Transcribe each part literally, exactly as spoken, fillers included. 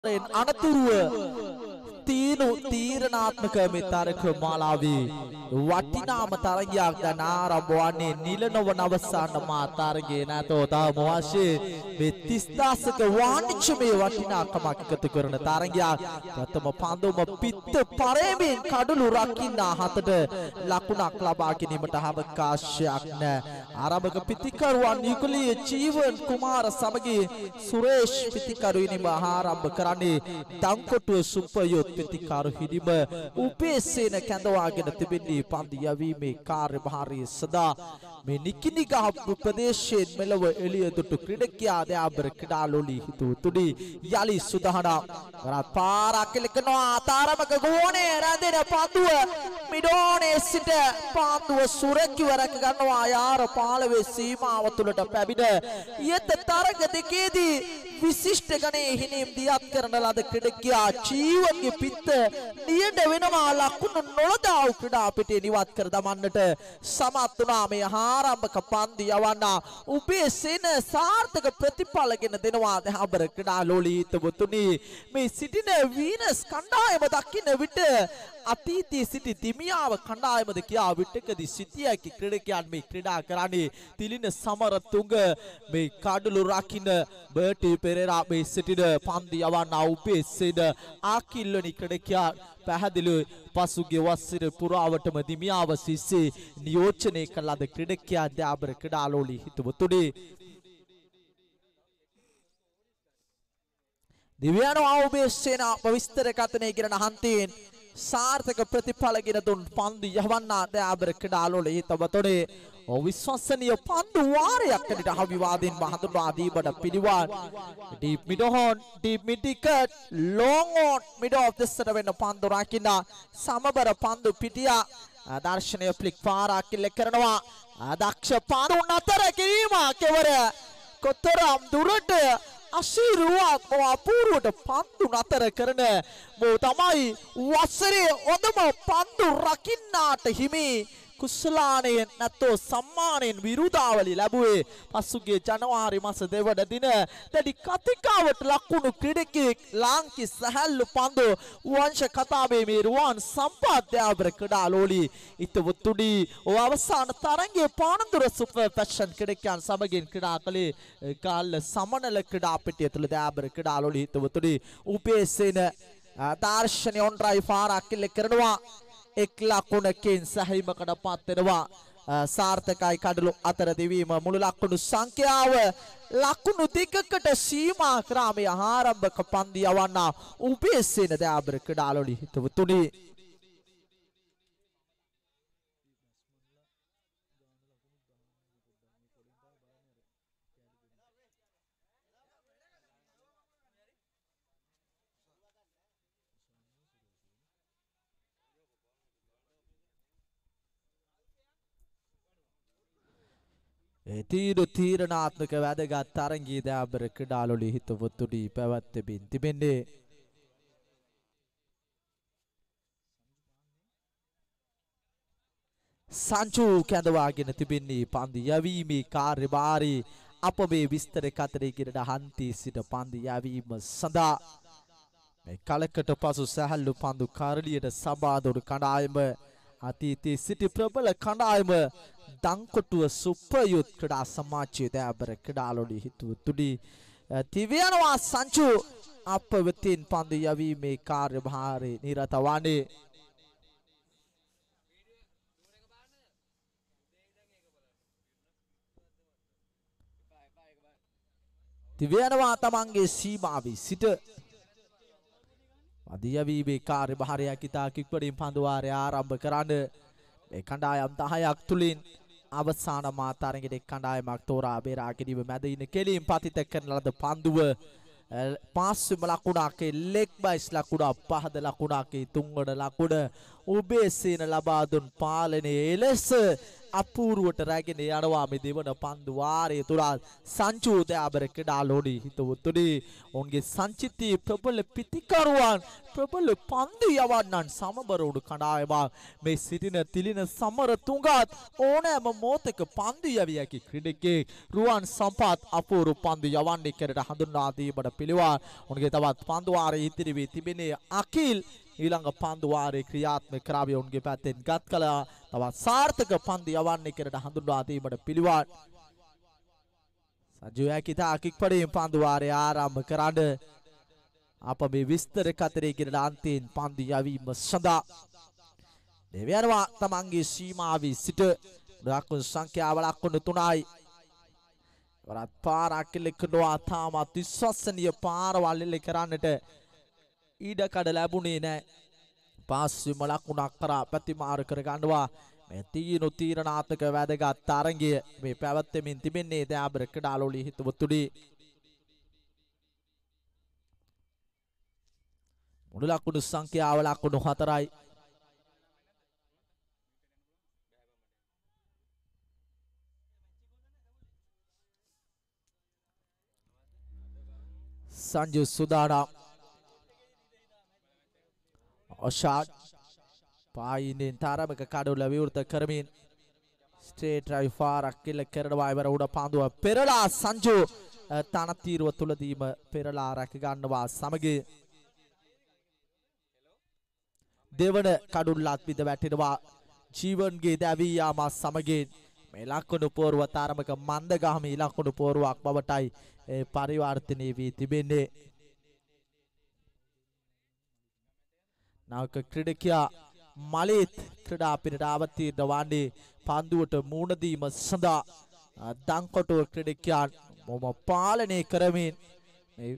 අනතුරුව තීනු තීරණාත්මක මේ තරක මාලාවේ වටිනාම තරගයක් දැන් ආරම්භ වන්නේ නිල නොවන අවසාන මා තරගයේ නැතෝ තවම වශයෙන් මේ තිස් දශක වාණිජ්‍යමය වටිනාකමක් එකතු කරන තරගයක්. ප්‍රථම පන්දුම පිත්ත පරේමින් කඩළු රකින්න හතට ලකුණක් ලබා ගැනීමට අවකාශයක් නැහැ. ආරම්භක පිතිකරුවන් නිකුලිය ජීවන් කුමාර සමගී සුරේෂ් පිතිකරුවිනිම ආරම්භ කරන්නේ දංකොටුව සුපයොත් පිතිකරු හිදිම උපේසේන කැඳවාගෙන තිබෙන්නේ පන්දු යැවීමේ කාර්යභාරය සදා මේ නිකිනිගහ ප්‍රදේශයෙන් මෙලව එළිය දුටු ක්‍රීඩකයා දයාබර ක්‍රීඩාලෝලී හිතුතුඩි යලි සුදහනා වරත් පාරක් එලකනවා තාරමක ගෝණේ රැඳෙන පන්දුව මිඩෝනේ සිට පන්දුව සුරැකිව රැක ගන්නවා යාර පාලවේ සීමාව තුළට පැමිණ ඊත තරග දෙකේදී විශිෂ්ට ගණයේ හිණීම් දියත් කරන ලද ක්‍රීඩකයා ජීවන්ගේ පිත්ත නියඬ වෙනවා ලකුණු නොලදා ක්‍රීඩා පිටේ නිවත් කර දමන්නට සමත් වුණා මේ ආරම්භක පන්දු යවන්න උපේසේන සාර්ථක ප්‍රතිඵලගෙන දෙනවා දහබර ක්‍රීඩාලෝලී හිතවතුනි මේ සිටින වීනස් කණ්ඩායම දකින්න විට අතීතයේ සිටි දිමියාව කණ්ඩායමද කියා විටකදී සිටියකි ක්‍රීඩකයන් මේ ක්‍රීඩා කරන්නේ තිලින සමරතුංග මේ කඩළු රකින්න බර්ටි පෙරේරා මේ සිටින පන්දු යවන්න උපේසේන ආකිල්වනි ක්‍රීඩකයා පැහැදිලි පසුගිය වසර පුරාවටම දිමියාව සිස්සේ නියෝජනය කළ ලද ක්‍රීඩකයා දයාබර ක්‍රීඩාලෝලී හිතවතුනි දිව්‍යානෝ ආවුබේසේන පවිස්තර කතනේ කිරණ හන්තීන් සාර්ථක ප්‍රතිඵලගෙන දුන් පන්දු යවන්න දයාබර ක්‍රීඩාලෝලී හිතවතුනි විශ්වසනීය පන්දු වාරයක් අද විවාදින් මහඳුනා දීබඩ පිළිවන් deep mid on deep mid wicket long on mid off ද සෙට වෙන පන්දු රකින්න සමබර පන්දු පිටියා දර්ශනීය ෆ්ලික් පාරක් කිල්ල කරනවා දක්ෂ පන්දු නතර කිරීම කෙවර කොතරම් දුරට අශීරුවක් අපූර්වට පන්දු නතර කරන මෝ තමයි වසරේ හොඳම පන්දු රකින්නාට හිමි කුසලාණයෙන් නැත්තෝ සම්මානයෙන් විරුදාවලි ලැබුවේ පසුගිය ජනවාරි මාස දෙවන දින දැඩි කතිකාවට ලකුණු ක්‍රීඩකයෙක් ලාංකික සැහැල්ලු පන්දු වංශ කතාවේ මේ රුවන් සම්පත් දයාබර ක්‍රීඩාලෝලී හිතවතුනි ඔය අවසාන තරගයේ පානදුර සුපර් ෆැෂන් ක්‍රීඩකයන් සමගින් ක්‍රීඩා කළේ කාල සමනල ක්‍රීඩා පිටිය තුළ දයාබර ක්‍රීඩාලෝලී හිතවතුනි උපේසේන දාර්ශනික ඔන් ඩ්‍රයිව් පාරක් කිල්ල කරනවා එක් ලකුණකින් සැහැීමකට පත් වෙනවා සාර්ථකයි කඩළු අතර දෙවීම මුළු ලකුණු සංඛ්‍යාව ලකුණු දෙකකට සීමා කරා මේ ආරම්භක පන්දු යවන්න උපේසේන දයාබර ක්‍රීඩාලෝලී හිතවතුනි තීරු තීරණාත්මක වැදගත් තරගයේ දයාබර ක්‍රීඩාලෝලී හිතවතුනි පැවැත්වෙමින් තිබෙන්නේ සංචු කැඳවාගෙන තිබෙන්නේ පන්දු යැවීමේ කාර්යභාරී අප මේ විස්තර කතරේ කිරණ හන්තී සිට පන්දු යැවීම සඳහා මේ කලකට පසු සැහැල්ලු පන්දු කාරලියට සබා දුන් කණ්ඩායම අතීතයේ සිටි ප්‍රබල කණ්ඩායම දංකොටුව සුපයුත් ක්‍රීඩා සමාජයේ දයාබර ක්‍රීඩාලෝලී හිතවතුනි තිවයනවා සංචු අප වෙතින් පන්දු යැවීමේ කාර්යභාරයේ නිරත වන්නේ තිවයනවා තමන්ගේ සීමාවේ සිට අධියවීමේ කාර්යභාරයක් ඉතා කික්වලින් පන්දු වාරය ආරම්භ කරන්න මේ කණ්ඩායම් දහයක් තුලින් අවසාන මා තරගයේ එක් කණ්ඩායමක් තෝරා බේරා ගැනීම මැද ඉන කෙලින් පතිත කරන ලද පන්දුව පාස්වෙම ලකුණක් ලෙග් බයිස් ලකුණ පහද ලකුණක් තුන්වන ලකුණ ඔබේ සේන ලබා දුන් පාලනයේ එලෙස අපූර්වට රැගෙන යනවා මේ දෙවන පන්දු වාරයේ තුල සංචු දයාබර ක්‍රීඩාලෝඩි හිතවතුනි ඔවුන්ගේ සංචිතී ප්‍රබල පිතිකරුවන් ප්‍රබල පන්දු යවන්නන් සමබර උඩු කණ්ඩායම මේ සිටින තිලින සමර තුඟත් ඕනෑම මොහොතක පන්දු යවිය හැකි ක්‍රීඩකෙක් රුවන් සම්පත් අපූර්ව පන්දු යවන්නේ කරට හඳුන්වා දීමට පිළිවන් ඔවුන්ගේ තවත් පන්දු වාරයේ ඉතිරි වී තිබෙන්නේ අකිල් ඊළඟ පන්දු වාරයේ ක්‍රියාත්මක කරාවිය ඔවුන්ගේ පැත්තෙන් ගත් කල තවත් සාර්ථක පන්දු යවන්නේ කරට හඳුන්වා දීමට පිළිවන් සජුයා කිතා අකික් පඩින් පන්දු වාරය ආරම්භ කරන්න අප මේ විස්තර කතරේ කියන අන්තිම පන්දු යවීම සඳහා දෙවියන්වා තමන්ගේ සීමාවේ සිට ලකුණු සංඛ්‍යාව ලකුණු තුනයි වරත් පාරක් ලෙකනවා තාමත් විශ්වසනීය පාරවල් එල්ල කරන්නට ඊඩ කඩ ලැබුණේ නැහැ පාස්විම ලකුණක් කරා ප්‍රතිමාර කර ගන්නවා මේ තීනු තීරණාත්මක වැදගත් තරගය මේ පැවැත්වෙමින් තිබෙන්නේ දයාබර ක්‍රීඩාලෝලි හිතවතුනි මුළු ලකුණු සංඛ්‍යාව ලකුණු හතරයි සංජු සුදානා ඔෂාඩ් පායිනෙන් තරමක කඩුල විවෘත කරමින් ස්ට්‍රේට් ඩ්‍රයිව් ෆාරක් කිල්ල කරනවා ඉවර උඩ පාන්දුව පෙරලා සංජු තනතිරුව තුලදීම පෙරලා රැක ගන්නවා සමගි දෙවන කඩුල්ලත් විද වැටෙනවා ජීවන්ගේ දැවී යාම සමගින් මේ ලකුණු පෝරුව තරමක මන්දගාමී ලකුණු පෝරුවක් බවටයි පරිවර්තනය වී තිබෙන්නේ නායක ක්‍රීඩකයා මලිත් ක්‍රීඩා පිටට අවතීර්ණ වන්නේ පන්දුවට මුහුණ දීම සඳහා දන්කොටුව ක්‍රීඩකයන් මොම පාලනය කරමින් මේ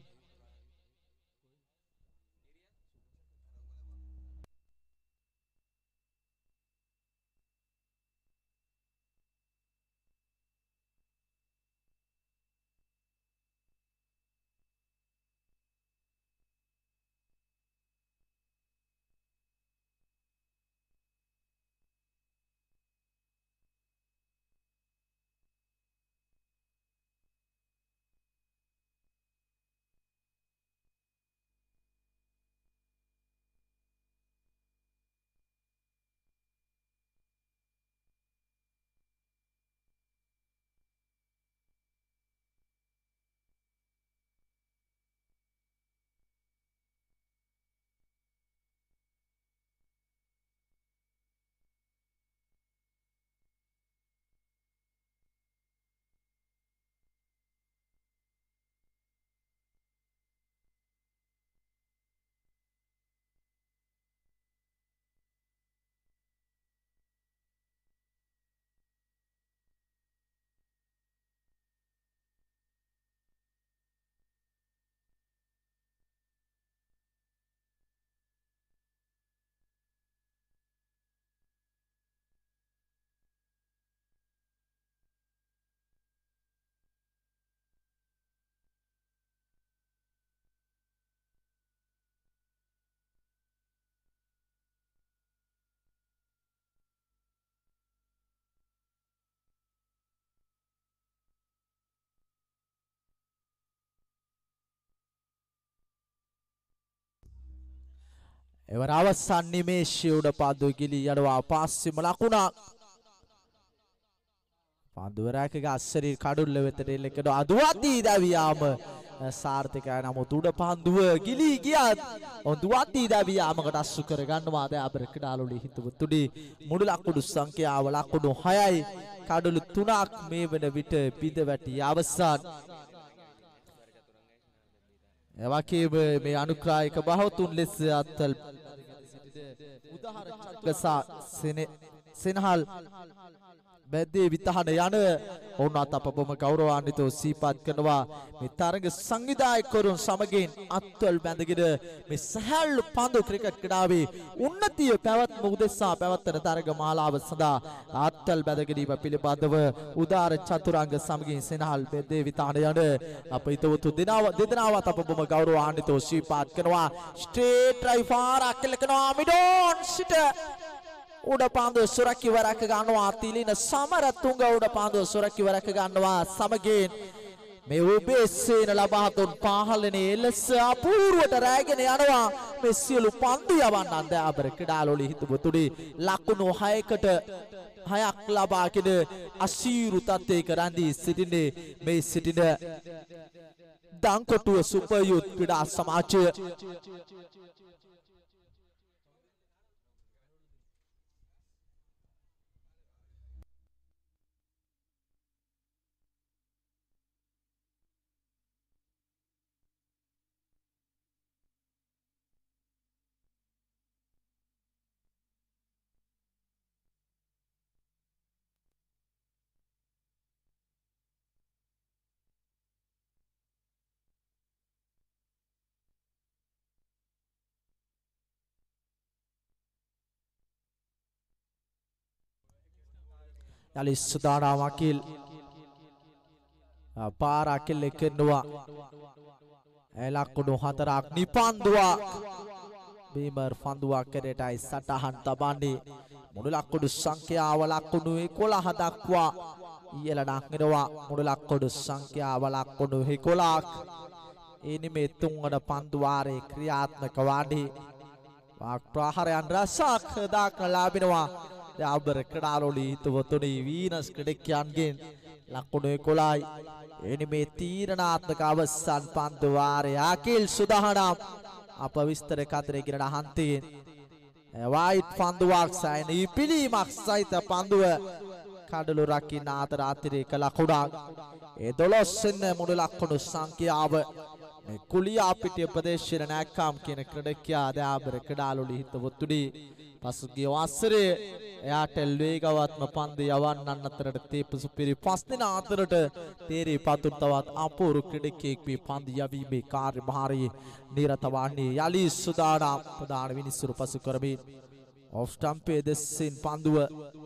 එවර අවසන් නිමේෂයේ උඩ පාන්දුව ගිලී යනවා පාස්සිම ලකුණක් පාන්දුව රැකගත් අස්සරී කඩුල්ල වෙතට එල්ලකඩ අදුවදී දැවියාම සාර්ථකයි නමුත් උඩ පාන්දුව ගිලී ගියත් ඔදුවදී දැවියාමකට අස්සු කර ගන්නවා දයාබර ක්‍රීඩාලෝලි හිතවතුනි මුළු ලකුණු සංඛ්‍යාව ලකුණු හයයි කඩුළු තුනක් මේ වන විට බිඳ වැටි අවසන් එවකීම මේ අනුග්‍රාහක බහවතුන් ලෙස අත්ල් උදාහරණ චක්කසා සෙනහල් බැද්දේ විතහන යන ඔවුන්වත් අප බොම ගෞරවාන්විතව සිහිපත් කරනවා මේ තරග සංවිධායකවරුන් සමගින් අත්වල බැඳගෙන මේ සහැල්ලු පන්දු ක්‍රිකට් ක්‍රීඩාවේ උන්නතිය පැවැත්ම උදෙසා පැවැත්වෙන තරග මාලාව සඳහා අත්වල බැඳ ගැනීම පිළිබඳව උදාර චතුරංග සමගින් සෙනහල් බැද්දේ විතහන යන අප හිතවතු දෙනාව දෙදෙනාවත් අප බොම ගෞරවාන්විතව සිහිපත් කරනවා ස්ට්‍රේට් ඩ්‍රයිව් පාරක් කෙලකනවා මිඩෝන් සිට උඩ පාන්දුව සුරකිව රැක ගන්නවා තිලින සමරතුංග උඩ පාන්දුව සුරකිව රැක ගන්නවා සමගින් මේ උබේසේන ලබා දුන් පාහලනේ එලෙස අපූර්වට රැගෙන යනවා මේ සියලු පන්දු යවන්නන් දයාබර ක්‍රීඩාලෝලී හිතවතුනි ලකුණු හයකට හයක් ලබාගෙන අසීරු තත්ත්වයක රැඳී සිටින්නේ මේ සිටින දංකොටුව සුපර් යූත් ක්‍රීඩා සමාජය යලි සුදානා වකීල් පාර අකිල් එක්කෙන්නවා එලක්කුණු හතරක් නිපන්දුවක් බීමර් ෆන්දුවක් කරටයි සටහන් තබන්නේ මුළු ලක්කුණු සංඛ්‍යාව ලක්කුණු එකොළහ දක්වා ඉහළ නංගනවා මුළු ලක්කුණු සංඛ්‍යාව ලක්කුණු එකොළහක් එනි මේ තුන්වන පන්දු වාරේ ක්‍රියාත්මක වන්නේ වාක් ප්‍රහාරයන් රසක් දක්න ලැබෙනවා දයාබර ක්‍රීඩාලෝලී හිතවතුනි වීනස් ක්‍රීඩකයන්ගෙන් ලකුණු එකොළහයි එනි මේ තීරණාත්මක අවසන් පන්දු වාරයේ අකිල් සුදහනම් අප විස්තර කතරේ ගිරණ හන්තියෙන් වයිට් පන්දුවක් සයින් ඉපිලීමක් සහිත පන්දුව කඩලු රකින්න අතර අතිරේක ලකුණක් ඒ දොළොස් වෙනි මුළු ලකුණු සංඛ්‍යාව මේ කුලියා පිටිය ප්‍රදේශයේ නැක්කම් කියන ක්‍රීඩකයා දයාබර ක්‍රීඩාලෝලී හිතවතුනි පසුගිය වසරේ එයාටෙල් වේගවත්ම පන්දු යවන්නන් අතරට තීපු සුපිරි පස් දෙනා අතරට තේරී පතුන් තවත් අපූර්ව ක්‍රීඩකයෙක් මේ පන්දු යවීමේ කාර්යභාරයේ නිරත වන්නේ යලි සුදානම් ප්‍රධාන විනිසුරු පසු කරමින් ඔෆ් ස්ටම්පේ දෙසින් පන්දුව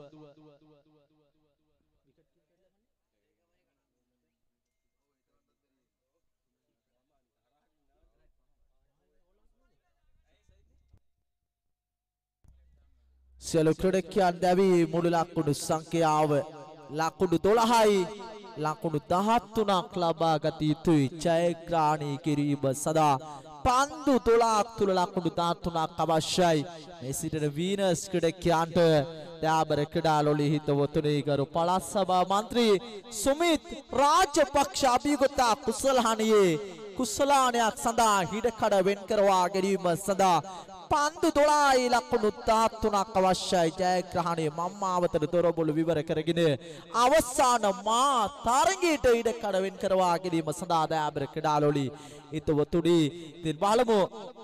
සියලු ක්‍රීඩකයන් දැවී මුළු ලකුණු සංඛ්‍යාව ලකුණු දොළහයි ලකුණු දහතුනක් ලබා ගත යුතුයි ජයග්‍රහණය කිරීම සඳහා පන්දු දොළහක් තුල ලකුණු දහතුනක් අවශ්‍යයි මේ සිටින වීනස් ක්‍රීඩකයන්ට දයාබර ක්‍රීඩාලෝලී හිතවතුනි ගරු පළාත් සභා මන්ත්‍රී සුමිත් රාජපක්ෂ අභියෝගත කුසලහණියේ කුසලානයක් සඳහා හිඩකඩ වෙන් කරවා ගැනීම සඳහා පන්දු දොළහයි ලකුණු දහතුනක් අවශ්‍යයි ජයග්‍රහණයේ මම්මාවතට දොරබොළු විවර කරගෙන අවසාන මා තරගයට ඉඩකඩ වෙන් කරවා ගැනීම සඳහා දයාබර ක්‍රීඩාලෝලී හිතවතුනි ඉතින් බලමු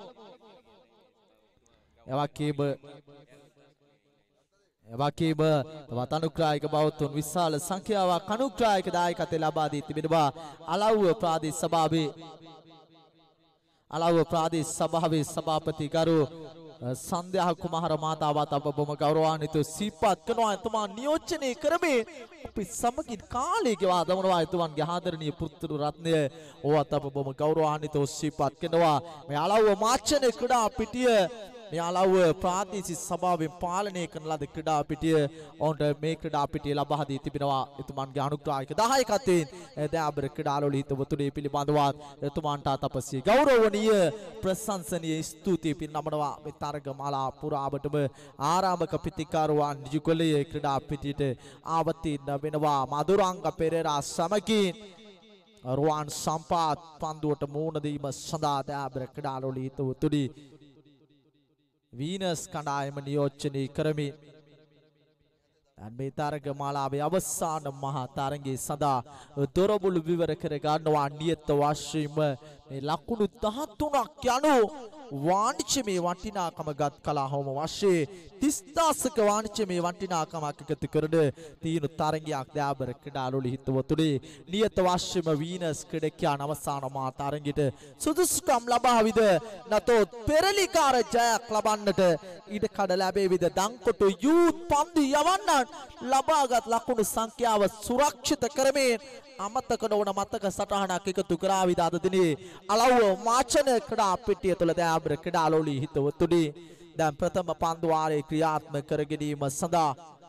එවකීම එවකීම තවත් අනුග්‍රාහක බෞද්ධුන් විශාල සංඛ්‍යාවක් අනුග්‍රාහක දායකත්වය ලබා දී තිබෙනවා අලව්ව ප්‍රාදේශ සභාවේ අලව්ව ප්‍රාදේශ සභාවේ සභාපති ගරු සන්ධ්‍යා කුමාර මාතාවත් අප බොම ගෞරවාන්විතව සිහිපත් කරනවා එතුමා නියෝජනය කරමින් අපි සමගින් කාලය ගෙවා දමනවා එතුමන්ගේ ආදරණීය පුත්තු රත්නය ඕවත් අප බොම ගෞරවාන්විතව සිහිපත් කරනවා මේ අලව්ව මාචනේ ක්‍රීඩා පිටිය මේ අලව්ව ප්‍රාදේශීය සභාවෙන් පාලනය කරන ලද ක්‍රීඩා පිටිය ඔවුන්ට මේ ක්‍රීඩා පිටිය ලබා දී තිබෙනවා එතුමන්ගේ අනුග්‍රාහක දායකත්වයෙන් දයාබර ක්‍රීඩාලෝලී හිතවතුනි පිළිබඳව එතුමන්ට තපසී ගෞරවණීය ප්‍රශංසනීය ස්තුතිය පිරිනමනවා මේ තරග මාලා පුරාවටම ආරාමක පිතිකාරුවන් යුගලයේ ක්‍රීඩා පිටියට ආවතින් වෙනවා මදුරංග පෙරේරා සමගින් රුවන් සම්පාත් පන්දුවට මුහුණ දීම සඳහා දයාබර ක්‍රීඩාලෝලී හිතවතුනි වීනස් කණ්ඩායම නියෝජනය කරමින් මේ තරග මාලාවේ අවසාන මහා තරගයේ සඳහා දොරබුළු විවර කර ගන්නවා නියත වශයෙන්ම මේ ලකුණු දහතුනක් යනු වාණිජ්‍යමය වටිනාකම ගත් කලාවම වශයෙන් තිස් දහසක වාණිජ්‍යමය වටිනාකමක් එකතු කරන තීනු තරගයක් දයාබර ක්‍රීඩාලුවල හිතවතුනේ නියත වශයෙන්ම වීනස් ක්‍රීඩකයන් අවසාන මා තරගයට සුදුසුකම් ලබාවිද නැතොත් පෙරලිකාර ජයක් ලබන්නට ඊට කඩ ලැබෙවිද දංකොටු යූත් පන්දු යවන්නන් ලබාගත් ලකුණු සංඛ්‍යාව සුරක්ෂිත කරමින් අමතක නොවන මතක සටහනක් එකතු කරා විද අද දිනේ අලව්ව මාචන ක්‍රීඩා පෙට්ටිය තුළ දයාබර ක්‍රීඩාලුවල හිතවතුනේ දැන් ප්‍රථම පන්දු වාරයේ ක්‍රියාත්මක කර ගැනීම සඳහා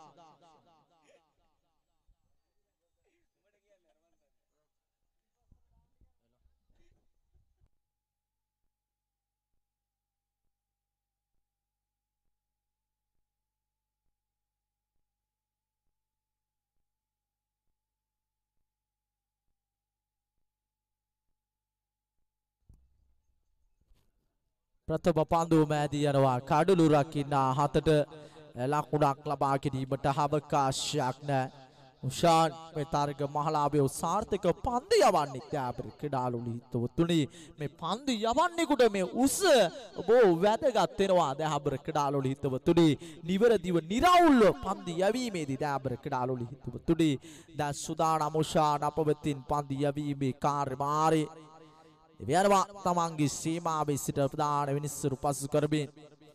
ප්‍රථම පන්දුව මෑදී යනවා කඩලු රකින්න හතට ලකුණක් ලබා ගැනීමට අවකාශයක් නැහැ. උෂාන් මේ තරග මහලාභය සාර්ථක පන්දු යවන්නේ දයාබර ක්‍රීඩාලුවල හිතවතුනි මේ පන්දු යවන්නේකට මේ උස බොහෝ වැදගත් වෙනවා දයාබර ක්‍රීඩාලුවල හිතවතුනි නිවැරදිව නිරවුල්ව පන්දු යැවීමේදී දයාබර ක්‍රීඩාලුවල හිතවතුනි දැන් සුදානම් උෂාන් අපවතින් පන්දු යැවීමේ කාර්යභාරය දෙවියන්වා තමන්ගේ සීමාවේ සිට ප්‍රධාන විනිසුරු පසු කරමින්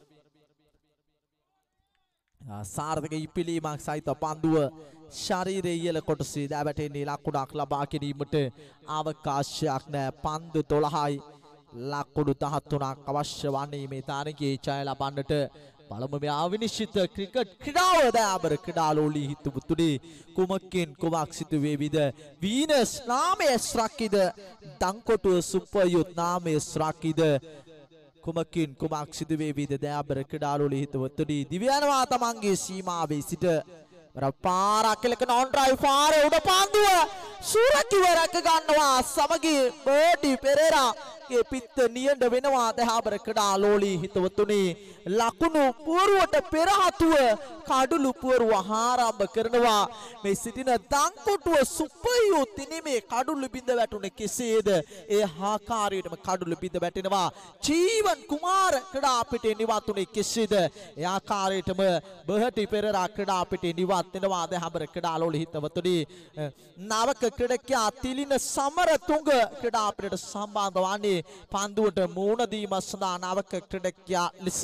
සාර්ථක ඉපිලීමක් සහිත පන්දුව ශරීරයේ ඉහළ කොටසේ දැවටෙන්නේ ලකුණක් ලබා ගැනීමට අවකාශයක් නැහැ. පන්දු දොළහයි ලකුණු දහතුනක් අවශ්‍ය වන්නේ මේ තරගයේ ජය ලබන්නට. බලමු මේ අවිනිශ්චිත ක්‍රිකට් ක්‍රීඩාව දයාබර ක්‍රීඩාලුවල හිතවතුනේ කුමකින් කුමක් සිදු වේවිද? වීනස් නාමයේ ශ්‍රක්කිද දංකොටුව සුපර් යුත් නාමයේ ශ්‍රක්කිද කුමකින් කුමක් සිදු වේවිද දයාබර ක්‍රීඩාලුවල හිතවතුනේ දිව්‍යනවා තමන්ගේ සීමාවේ සිට පාරක් කෙලක නොන් ඩ්‍රයිව් පාරේ උඩ පන්දුව සූරකිව රැක ගන්නවා සමගී බෝටි පෙරේරා ගේ පිට නියඬ වෙනවා දයාබර ක්‍රීඩාලුවල හිතවතුනේ ලකුණු පුවරුවට පෙරහතුව කඩලු පුවරුව ආරම්භ කරනවා. මේ සිටින දංකොටුව සුපර් යූත් ඉනිමේ කඩලු බිඳ වැටුනේ කෙසේද? ඒ ආකාරයටම කඩලු බිඳ වැටෙනවා. ජීවන් කුමාර ක්‍රීඩා පිටේ නිවතුනේ කෙසේද? ඒ ආකාරයටම බහටි පෙරේරා ක්‍රීඩා පිටේ නිවත් වෙනවා දයාබර ක්‍රීඩාලුවල හිතවතුනේ නවක ක්‍රීඩකයා තිලින සමරතුංග ක්‍රීඩා පිටට සම්බන්ධ වන්නේ පන්දුවට මූණ දීම සඳහා නවක ක්‍රීඩකයා ලෙස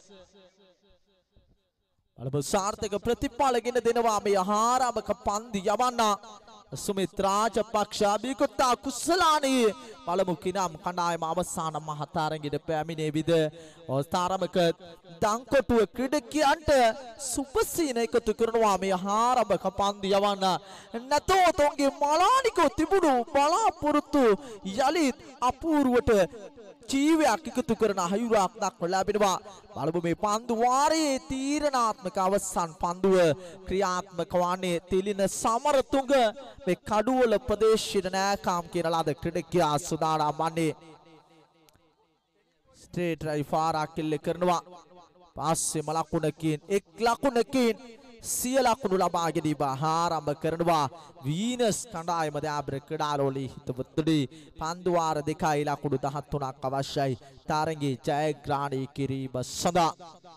බලමු සාර්ථක ප්‍රතිඵල ගෙන දෙනවා මේ ආරම්භක පන්දු යවන්න සුමිත් රාජපක්ෂ අභිකුත්තා කුසලානී බලමු කිනම් කණ්ඩායම අවසාන මහතරගයට පැමිණෙවිද? ඔස්තරමක දංකොටුව ක්‍රීඩකයන්ට සුපසීන එකතු කරනවා මේ ආරම්භක පන්දු යවන්න. නැතොත් ඔවුන්ගේ මලානිකෝ තිබුණු බලාපොරොත්තු යලිත් අපූර්වට ජීවයක් එකතු කරන අයුරක් දක්වලා ලැබෙනවා. බලමු මේ පන්දු වාරයේ තීරණාත්මක අවසන් පන්දුව ක්‍රියාත්මක වන්නේ තිලින සමරතුංග මේ කඩුවල ප්‍රදේශයේ නෑකාම් කියන ලද ක්‍රීඩකයා සුදානම් වන්නේ. ස්ට්‍රේට් ඩ්‍රයිව් පාරක් කෙල්ල කරනවා. පස්සෙම ලකුණකින් එක් ලකුණකින් සිය ලකුණු ලබා ගැනීම ආරම්භ කරනවා වීනස් කණ්ඩායම දයාබර ක්‍රීඩාලුවල හිතවතුනේ පන්දු වාර දෙකයි ලකුණු දහතුනක් අවශ්‍යයි තරගයේ ජයග්‍රහණය කිරීම සඳහා.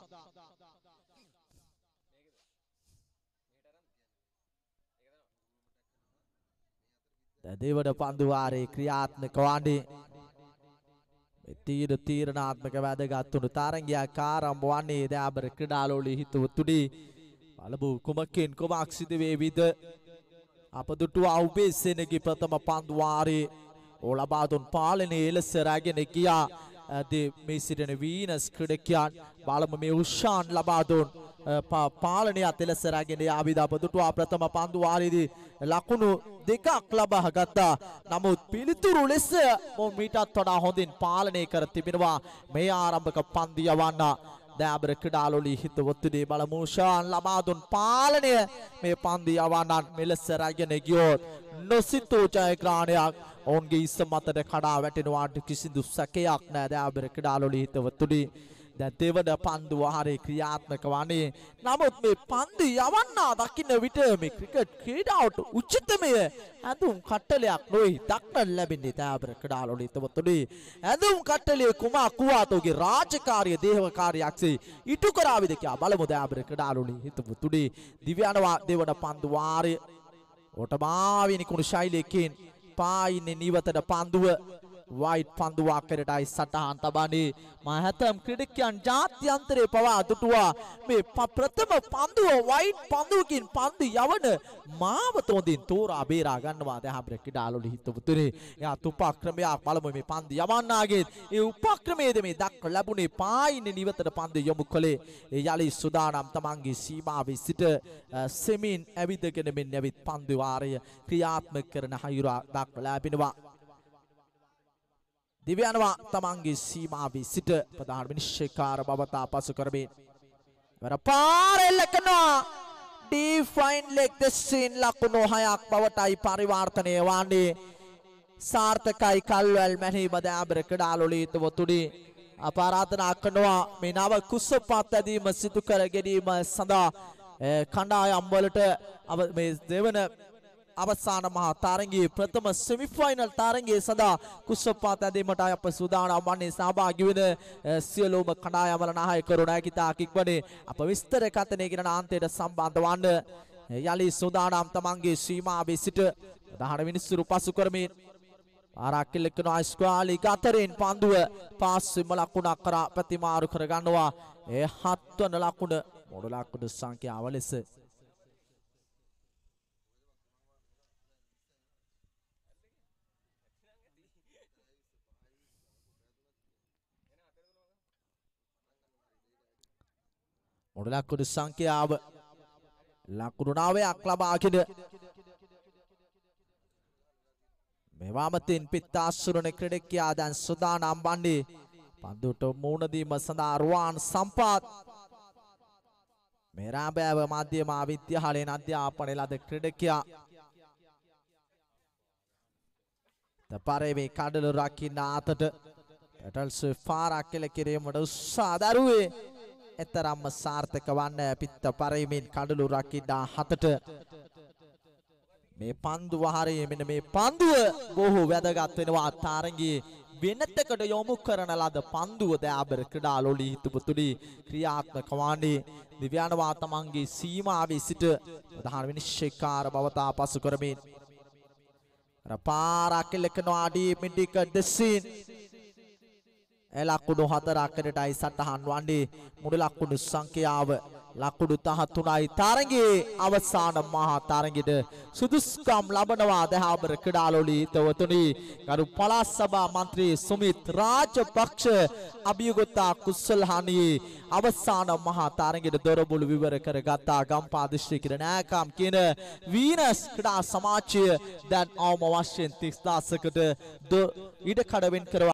දෙවන පන්දු වාරයේ ක්‍රියාත්මක වන්නේ තීර තීරණාත්මක වැදගත් වුණු තරගයක් ආරම්භ වන්නේ දයාබර ක්‍රීඩාලුවල හිතවතුනේ බලමු කුමකින් කුමක් සිදු වේවිද? අපදුටුව උපේසෙනගේ ප්‍රථම පන්දු වාරයේ ලබා දුන් පාලනයේ එලෙස රැගෙන ගියා මේ සිටින වීනස් ක්‍රීඩකයන්. බලමු මේ උෂාන් ලබා දුන් පාලනයත් එලෙස රැගෙන යාවිද අපදුටුව ප්‍රථම පන්දු වාරයේදී ලකුණු දෙකක් ලබා ගත්තා. නමුත් පිළිතුරු ලෙස මීටත් වඩා හොඳින් පාලනය කර තිබෙනවා මේ ආරම්භක පන්දු යවන්න. දයාබර ක්‍රීඩාලුවල හිතවතුනේ බලමු උෂාන් ලබා දුන් පාලනය මේ පන්දු යවන්නන් මෙලෙස රැගෙන ගියොත් නොසිතූ ජයග්‍රහණයක් ඔවුන්ගේ ඉස්ස මතට කඩා වැටෙනවාට කිසිදු සැකයක් නැහැ. දයාබර ක්‍රීඩාලුවල හිතවතුනේ දැන් දෙවන පන්දු වාරේ ක්‍රියාත්මක වන්නේ. නමුත් මේ පන්දු යවන්නා දකින්න විට මේ ක්‍රිකට් ක්‍රීඩාවට උචිතමය ඇඳුම් කට්ටලයක් නොයි දක්නට ලැබෙන්නේ තාබර ක්‍රීඩාවල ඉතවතුනේ. ඇඳුම් කට්ටලයේ කුමා කුවාතෝගේ රාජකාරිය දේහකාරියක්සේ ඉටු කරාවිද කියා බලමු තාබර ක්‍රීඩාවල ඉතවතුනේ. දිව්‍යනවා දෙවන පන්දු වාරය ඔටමාවිනි කුණු ශෛලියකින් පායින්නේ නිවතට පන්දුව වයිට් පන්දු ආකාරයටයි සටහන් තබන්නේ. මා හැතම් ක්‍රීඩකයන් ජාත්‍යන්තරේ පවා දුටුවා මේ ප්‍රථම පන්දුව වයිට් පන්දුවකින් පන්දු යවන මාවතොඳින් තෝරා බේරා ගන්නවා දැහබර ක්‍රීඩාවල හිතවතුනේ. එයා උපක්‍රමයක් බලමු මේ පන්දු යවන්නාගේ ඒ උපක්‍රමයේද මේ දක්ව ලැබුණේ පායින්නේ නිවතට පන්දු යොමු කළේ. ඒ යලි සුදානම් තමන්ගේ සීමාවේ සිට සෙමින් ඇවිදගෙන මෙන්න ඇවිත් පන්දු වාරය ක්‍රියාත්මක කරන හයුර දක්ව ලැබෙනවා. දිව්‍යනවා තමන්ගේ සීමාවේ සිට ප්‍රධාන විනිශ්චයකාර බවතා පසු කරමින් වර පාරෙල්ල කරනවා. ඩිෆයින් ලෙග් දෙසින් ලකුණු හයක් බවටයි පරිවර්තනය වන්නේ. සාර්ථකයි කල්වැල් මැනීම දාබර ක්‍රීඩාවලිත වතුනේ අපරාධනා කරනවා මේ නව කුසපත් ඇදීම සිදු කර ගැනීම සඳහා කණ්ඩායම් වලට මේ දෙවන අවසාන මහා තරගයේ ප්‍රථම සෙමිෆයිනල් තරගයේ සඳහා කුසපත් ඇදීමට අප සූදානම් වන්නේ. සහභාගී වෙන සියලුම කණ්ඩායම් වල නායකවරු නායකිතා කික්වනේ අප විස්තර කතනේ කියන අන්තයට සම්බන්ධ වන්න යලි සූදානම් තමන්ගේ සීමාවේ සිට දහන මිනිස්සු පසු කරමින් පාරක් එල්ලකන ස්ක්වාලි ගතරින් පන්දුව පාස්වෙම ලකුණක් කරා ප්‍රතිමාරු කර ගන්නවා. ඒ හත්වන ලකුණ මොඩ ලකුණු සංඛ්‍යාව ලෙස මොඩ ලකුණු සංඛ්‍යාව ලකුණු නවයක් ලබාගෙන මෙවාමතින් පිත්තාසුරන ක්‍රීඩකයා දැන් සූදානම් වන්නේ පන්දුට මුහුණ දීම සඳහා. රුවාන් සම්පාත් මේ රාබෑව මාධ්‍යම විද්‍යාලයෙන් අධ්‍යාපනය ලද ක්‍රීඩකයා තපරේ මේ කඩළු රකින්න අතට පැටල්ස් පාරක් කෙල කිරීමට උත්සාහ දරුවේ එතරම්ම සාර්ථක වන්න පිත්ත පරෙමින් කඩළු රකින්න හතට මේ පන්දු වහරේ මෙන්න මේ පන්දුව බොහෝ වැදගත් වෙනවා. තරගයේ වෙනතකට යොමු කරන ලද පන්දුව දාබර ක්‍රීඩාවල හිතපුතුනි ක්‍රියාත්මක වන්නේ. දිව්‍යනවා තමන්ගේ සීමාවේ සිට ප්‍රධාන විනිශ්චයකාර බවතා පසු කරමින් අර පාරක් එලකනවා ඩී මිඩික දෙසින් ලකුණු හතරකටයි සටහන් වන්නේ. මුළු ලකුණු සංඛ්‍යාව ලකුණු දහතුනයි. තරගයේ අවසාන මහා තරගෙට සුදුසුකම් ලබනවා දහබර ක්‍රීඩාවල හිතවතුනි. ගරු පළාත් සභා මන්ත්‍රී සුමිත් රාජපක්ෂ අභියෝගතා කුසල්හානි අවසාන මහා තරගෙට දොරබුළු විවර කරගත්තා. ගම්පහ දිස්ත්‍රික්කයේ නායකම් කියන වීනස් ක්‍රීඩා සමාජය දැන් අවම වශයෙන් තිස් දහසකට ඉඩ කඩ වෙන් කරව